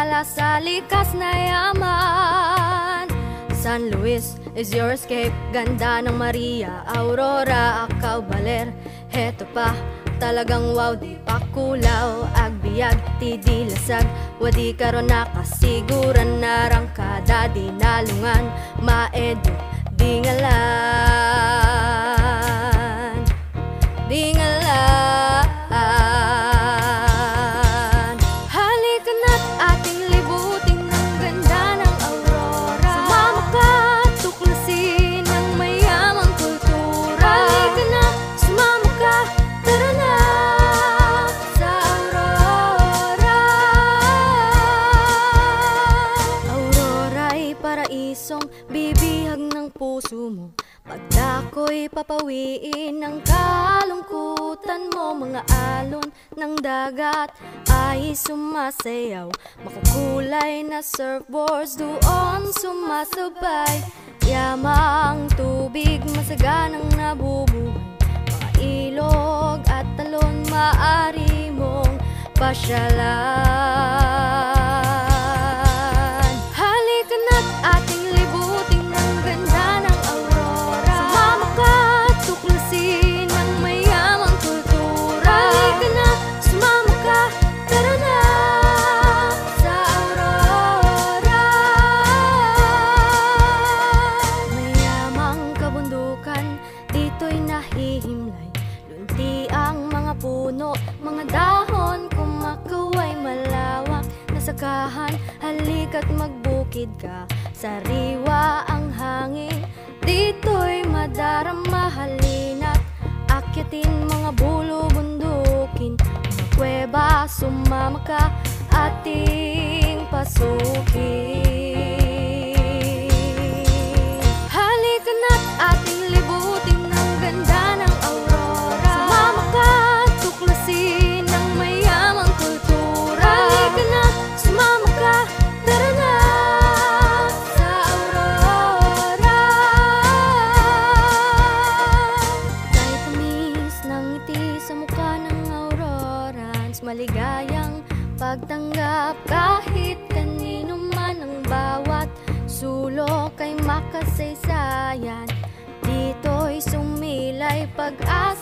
gala sa likas na yaman. San Luis is your escape, ganda ng Maria, Aurora, Acao, Baler. Heto pa, talagang wow, di pa kulaw. Agbiag, ti di lasag, wadi karon nakasiguran. Narangkada, di nalungan, maedo, di ngalan, di ngalan. Halika na't ating libutin ang ganda ng Aurora. Sumama ka, tuklasin ang mayamang kultura. Halika na, sumama ka, tara na sa Aurora. Aurora'y paraisong bibihag ng puso mo. Pagdako'y papawiin ng kalungkutan mo. Mga alon ng dagat ay sumasayaw, makukulay na surfboards doon sumasabay. Yamang tubig, masaganang nabubuhay. Mga ilog at talon, maaari mong pasyalan. Halika na't ating libutin ang ganda ng Aurora. Sumama ka, tuklasin ang mayamang kultura. Halika na, sumama ka, tara na sa Aurora. Mayamang kabundukan, dito'y nahihimlay. Lunti ang mga puno, mga dahon, kumakaway malawak na sakahan. Halika't magbukid ka, sariwa ang hangin. Dito'y madarama, halina't akyatin mga bulo, bundukin, mga kuweba. Sumama ka, ating pasukin. Halika na't ating libutin ang ganda ng Aurora. Sumama ka, tuklasin ang mayamang kultura. Halika na, sumama ka, tara na sa Aurora. Kahit tamis ng ngiti sa mukha ng Aurorans, maligayang pagtanggap kahit kanino man. Ang bawat sulok ay makasaysayan, dito'y sumilay pag-asa.